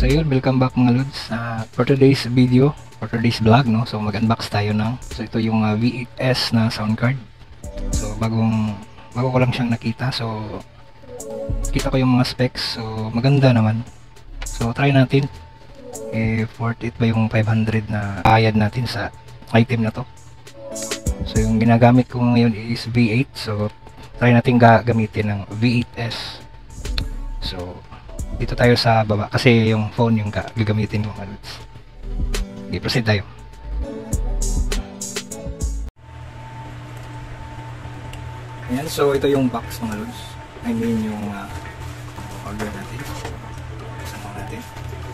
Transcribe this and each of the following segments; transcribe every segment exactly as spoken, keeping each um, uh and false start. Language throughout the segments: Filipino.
So yun, welcome back mga Lods. Uh, for today's video, for today's vlog, no? So mag-unbox tayo ng, so ito yung uh, V eight S na sound card. So bagong, bago ko lang siyang nakita. So kita ko yung mga specs. So maganda naman. So try natin. Eh, worth it ba yung five hundred na bayad natin sa item na to? So yung ginagamit ko ngayon is V eight. So try natin gagamitin ng V eight S. So dito tayo sa baba kasi yung phone yung gagamitin ko mga Lods. Okay, proceed tayo. Ayan, so ito yung box mga Lods. I mean yung uh, order natin. Saan natin?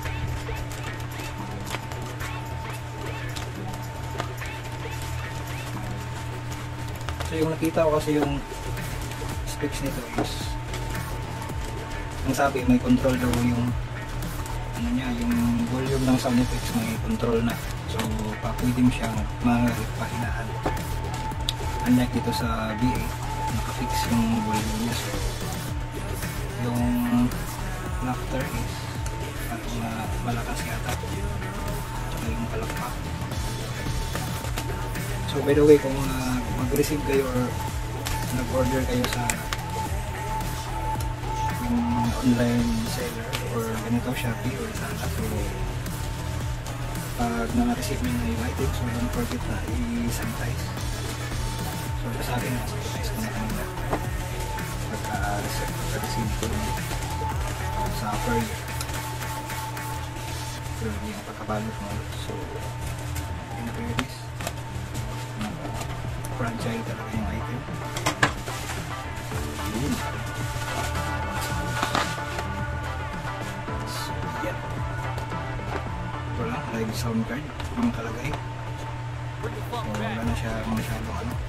So yung nakita ko kasi yung specs nito is ang sabi may control daw yung ano niya, yung volume ng sound effects may control na. So pa pwede mo siyang mapahinaan. Unlike dito sa V eight, naka-fix yung volume niya. So yung laughter is parang uh, malakas yata. Tsaka yung palakpak. So by the way, kung uh, mag-receive kayo or nag-order kayo sa yung online seller or ganito Shopee or Lazada, so pag na-receive nyo na yung item, so don't forget na i-sanitize. So sa akin, sanitize ko na kanina pagka-receive ko sa per year. So yung pagkabalot mo, so in-release fragile talaga yung item. Yun. So yan, ito lang, live sound card yung kalagay. So wala na siya masyadong ano.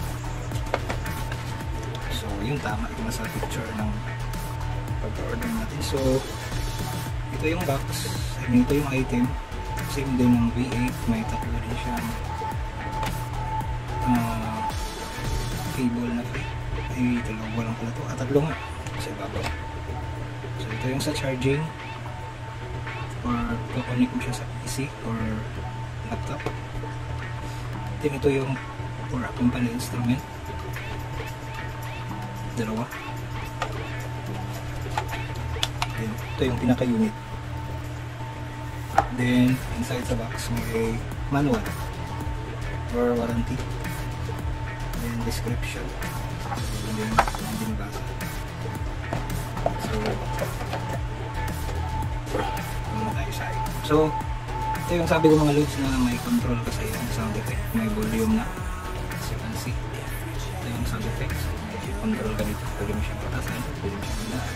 So yun, tama yung nasa picture ng pag-order natin. So ito yung box, I mean ito yung item, same din ng V eight, may tatlo din siya Uh, cable na free. Ay, dalawa lang pala ito. Ah, tatlo nga. Kasi babaw. So, ito yung sa charging or kukunik mo siya sa P C or laptop. Then, ito yung for accompany instrument. Dalawa. Then, ito yung pinaka-unit. Then, inside sa box may manual or warranty. Then description, and then hindi basa. So muna tayo sa item. So ito yung sabi ko mga Lods na may control kasi yung sound effect, may volume na, as you can see. Ito yung sound effect, so may control ka dito, pwede mo siyang patasan, pwede mo siyang hinaan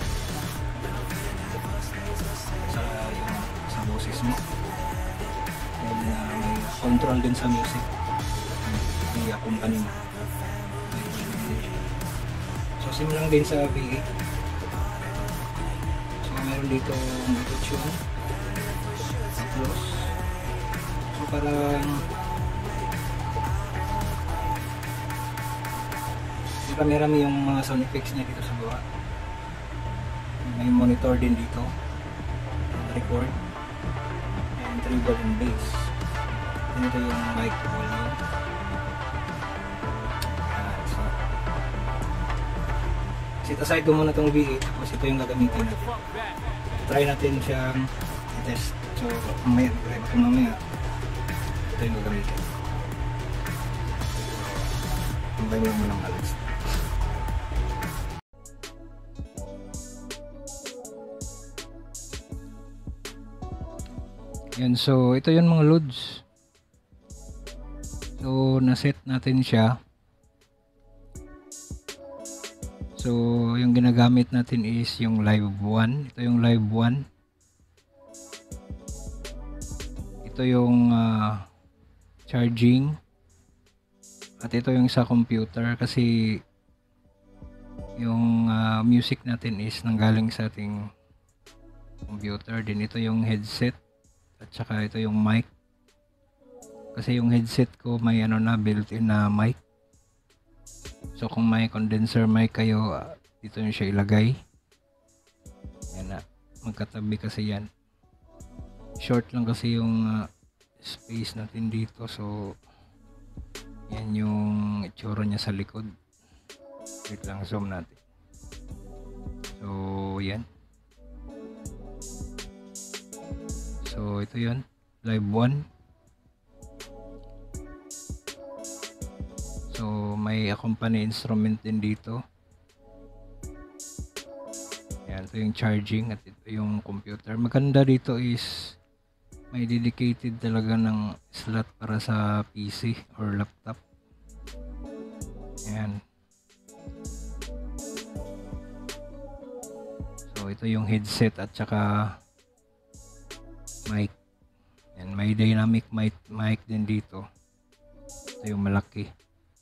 sa yung sa boses mo. And uh, may control din sa music, may accompany mo. So same lang din sa V eight. So meron dito auto-tune, applause. So parang marami-rami yung mga sound effects niya dito sa baba. May monitor din dito, record, and treble and bass. Dito yung mic volume. Set aside ko muna itong V eight, tapos ito yung gagamitin natin. Try natin siyang i-test. So mamaya, kung mamaya ito yung gagamitin. Tambay mo muna ng alas. Yan, so ito yun mga Lods. So naset natin siya. So, yung ginagamit natin is yung live one. Ito yung live one. Ito yung uh, charging. At ito yung sa computer kasi yung uh, music natin is nanggaling sa ating computer. Din ito yung headset. At saka ito yung mic. Kasi yung headset ko may ano na built-in na mic. So kung may condenser mic kayo, uh, dito nyo siya ilagay. Yan na, magkatabi kasi yan. short lang kasi yung uh, space natin dito, so yan yung itsura niya sa likod. Wait lang, zoom natin. So yan, so ito yun, live one. So may accompany instrument din dito. Yan, ito yung charging at ito yung computer. Maganda dito is may dedicated talaga ng slot para sa P C or laptop. Yan. So ito yung headset at saka mic. Yan, may dynamic mic, mic din dito. Ito yung malaki.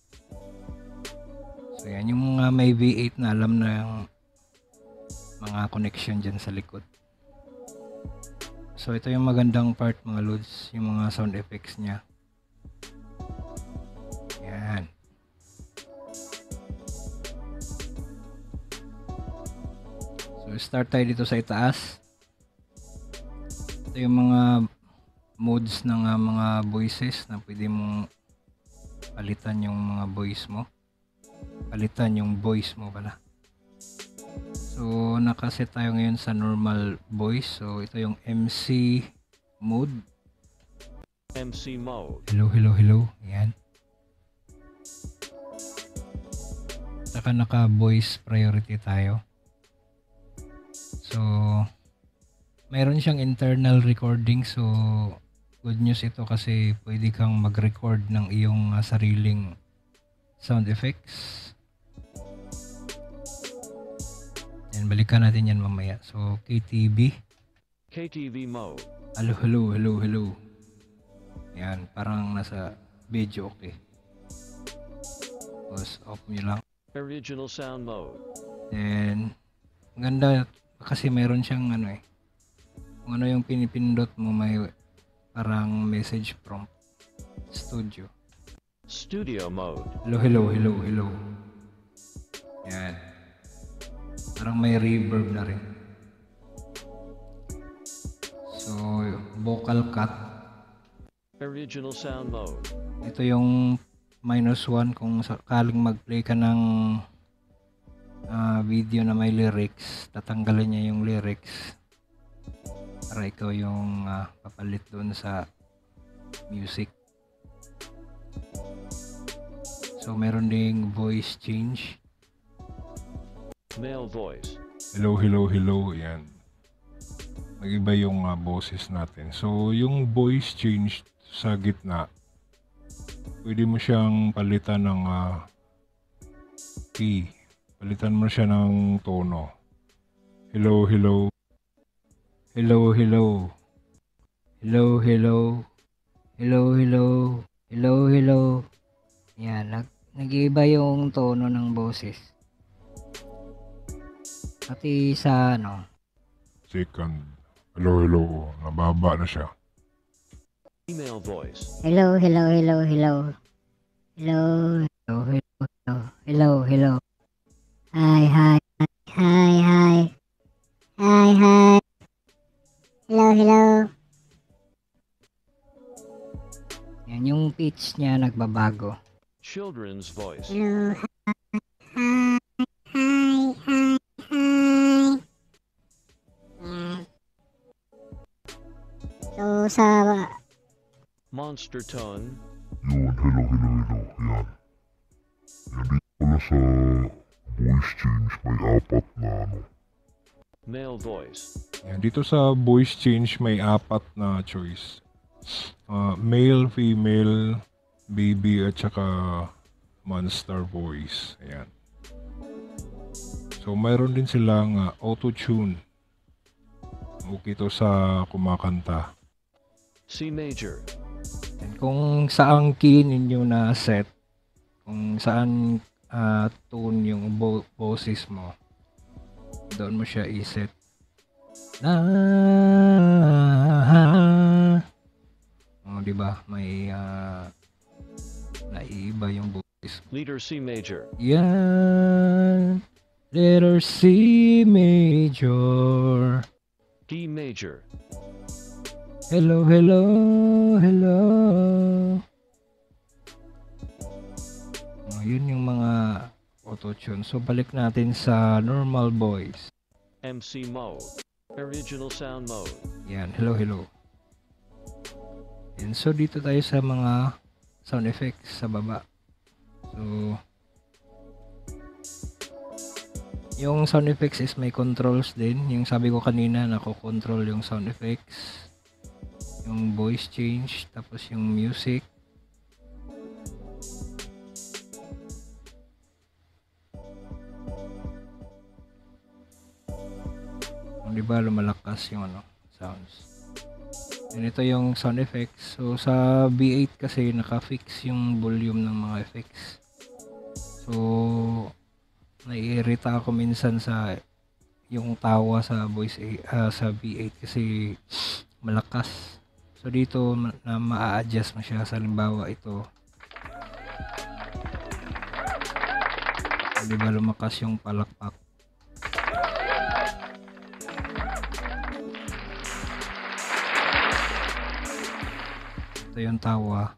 So yan yung mga may V eight na alam na yung mga connection dyan sa likod. So ito yung magandang part mga lods, yung mga sound effects niya. Yan. So start tayo dito sa itaas. Ito yung mga modes ng uh, mga voices na pwede mong palitan yung mga voice mo. Palitan yung voice mo pala. So nakaset tayo ngayon sa normal voice. So ito yung M C mode. M C mode. Hello, hello, hello. Ayan. Saka naka voice priority tayo. So mayroon siyang internal recording. So good news ito kasi pwede kang mag-record ng iyong uh, sariling sound effects. Yan, balikan natin yan mamaya. So, K T V. K T V mode. Hello, hello, hello, hello. Yan, parang nasa video, okay. Tapos, off nyo lang. Original sound mode. Then, maganda kasi mayroon siyang ano eh. Kung ano yung pinipindot mo, may parang message prompt. Studio. Studio mode. Hello, hello, hello, hello. Yan. Parang may reverb na rin. So, vocal cut. Original sound mode. Ito yung minus one kung sakaling mag-play ka ng uh, video na may lyrics, tatanggalin niya yung lyrics para ikaw yung uh, papalit doon sa music. So, meron ding voice change. Male voice. Hello, hello, hello. Yan. Mag-iba yung uh, boses natin. So, yung voice change sa gitna, pwede mo siyang palitan ng uh, key. Palitan mo siya ng tono. Hello, hello. Hello, hello. Hello, hello. Hello, hello. Hello, hello. Yan, nag nag-iiba yung tono ng boses. Pati sa ano. Second. Hello, hello. Nababa na siya. Female voice. Hello, hello, hello, hello. Hello, Hello, hello, hello. hello, hello. Hi, hi, hi, hi. Hi, hi. Hello, hello. Yan, yung pitch niya nagbabago. Children's voice. Hello, hi, hi, hi, hi, hi. Yan. So, sa Monster tone. Yun, hello, hello, hello. Yan. Yan dito pala sa voice change, may apat na ano. Male voice. Yan, dito sa voice change, may apat na choice. Uh, male, female, baby, at saka monster voice. Ayan. So, mayroon din silang uh, auto-tune. Okay to sa kumakanta. C major. And kung saang key ninyo na set, kung saan uh, tune yung bo boses mo, doon mo siya i-set. Na oh, di ba? May uh, naiiba yung boses. Leader C major. Yan. Letter C major. D major. Hello, hello, hello. Oh, yun yung mga auto-tune. So, balik natin sa normal voice. M C mode. Original sound mode. Yan, hello, hello. And so, dito tayo sa mga sound effects sa baba. So, yung sound effects is may controls din. Yung sabi ko kanina, nako-control yung sound effects. Yung voice change, tapos yung music. Kung di ba lumalakas yung ano, sounds. And ito yung sound effects. So sa B eight kasi naka-fix yung volume ng mga effects. So naiirita ako minsan sa yung tawa sa voice uh, sa B eight kasi malakas. So dito na ma-adjust mo siya. Sa halimbawa ito, di ba lumakas yung palakpak. Ito yung tawa.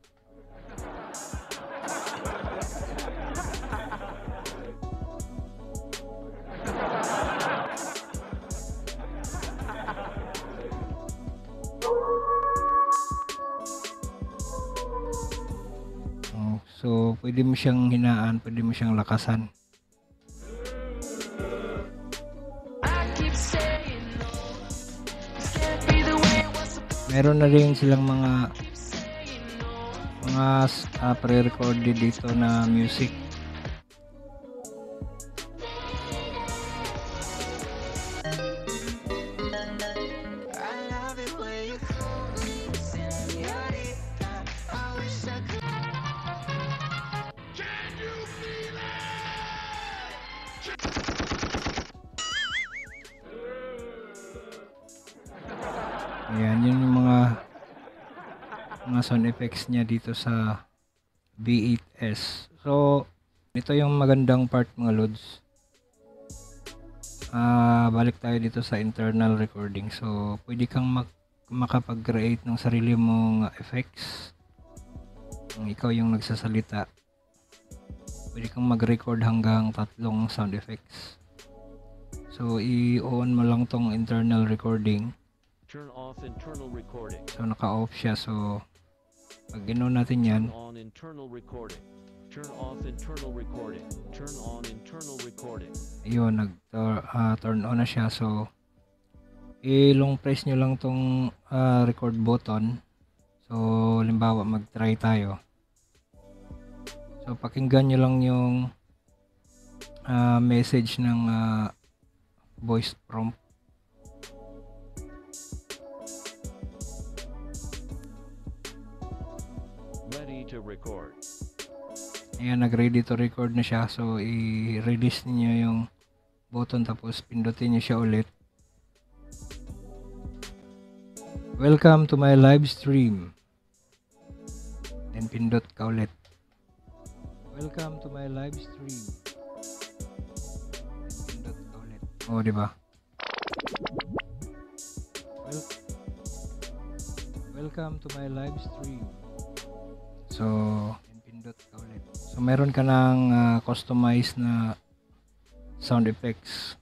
So, pwede mo siyang hinaan, pwede mo siyang lakasan. Meron na rin silang mga mga uh, pre-recorded dito na music. Ayan, yun yung mga mga sound effects niya dito sa V eight S. So, ito yung magandang part mga lods. Uh, balik tayo dito sa internal recording. So, pwede kang mag makapag-create ng sarili mong effects. Kung ikaw yung nagsasalita, pwede kang mag-record hanggang tatlong sound effects. So, i-on mo lang tong internal recording. Turn off internal recording. So naka-off siya. So pag ginawa natin yan, Turn on internal recording. Turn off internal recording. Turn on internal recording. yun, nag uh, turn on na siya. So i-long press nyo lang tong uh, record button. So halimbawa mag-try tayo. So pakinggan nyo lang yung uh, message ng uh, voice prompt. Ready to record. Ayan, nag-ready to record na siya. So, i-release niyo yung button tapos pindutin niyo siya ulit. Welcome to my live stream. Then pindot ka ulit. Welcome to my live stream. Then pindot ka ulit. Oh, di ba? Well, welcome to my live stream. So, pindot ka ulit. So, meron ka ng uh, customized na sound effects.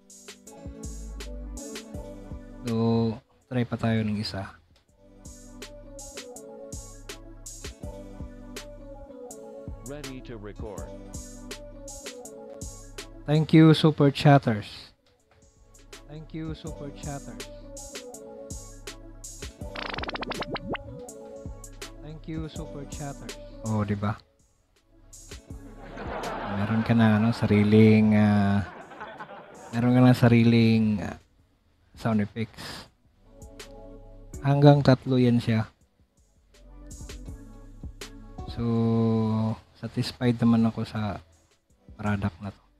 So, try pa tayo ng isa. Ready to record. Thank you, Super Chatters. Thank you, Super Chatters. Thank you, Super Chatters. Oh, di ba? Meron ka na ano, sariling uh, meron ka na sariling uh, sound effects. Hanggang tatlo yan siya. So, satisfied naman ako sa product na to.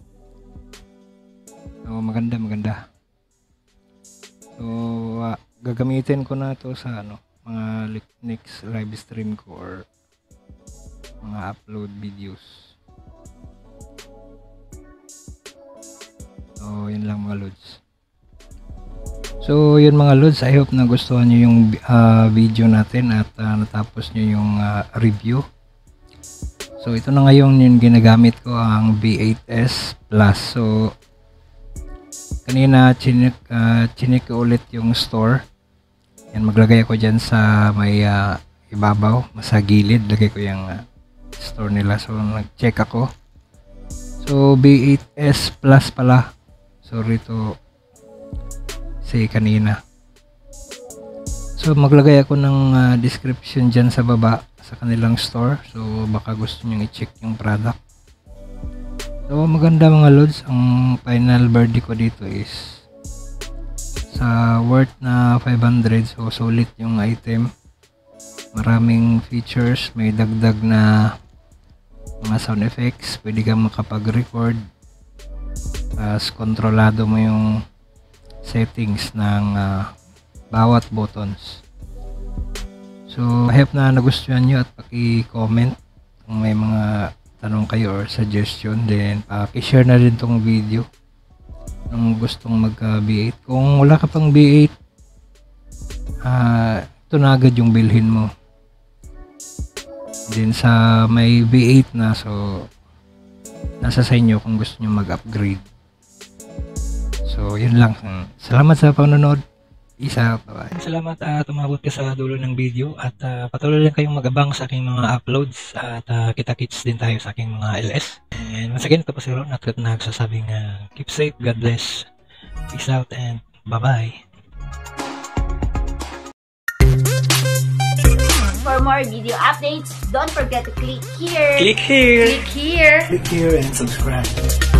So, maganda, maganda. So, uh, gagamitin ko na to sa ano, mga next live stream ko or mga upload videos. So, yun lang mga lods. So yun mga lods, I hope nagustuhan nyo yung uh, video natin at uh, natapos nyo yung uh, review. So ito na ngayon yung ginagamit ko, ang V eight S Plus. So kanina chinik, uh, chinik ko ulit yung store. Yan, maglagay ako dyan sa may uh, ibabaw, sa gilid, lagay ko yung uh, store nila. So nag-check ako. So V eight S Plus pala. Sorry to say kanina. So maglagay ako ng uh, description dyan sa baba sa kanilang store. So baka gusto nyo i-check yung product. So maganda mga lods. Ang final verdict ko dito is sa worth na five hundred. So sulit yung item. Maraming features. May dagdag na mga sound effects. Pwede kang makapag-record. Tapos kontrolado mo yung settings ng uh, bawat buttons. So I hope na nagustuhan nyo at paki-comment kung may mga tanong kayo or suggestion. Then paki-share na rin tong video kung gustong magka V eight. Kung wala ka pang V eight, uh, ito na agad yung bilhin mo. Then sa may V eight na, so nasa sa inyo kung gusto nyo mag-upgrade. So yun lang. Salamat sa panonood. Peace out. Bye-bye. Salamat at uh, tumabot ka sa dulo ng video at uh, patuloy lang kayong mag-abang sa aking mga uploads at uh, kita-kits din tayo sa aking mga L S. And once again, ito po si Ron at nagsasabing uh, keep safe, God bless. Peace out and bye-bye. For more video updates, don't forget to click here. Click here. Click here. Click here and subscribe.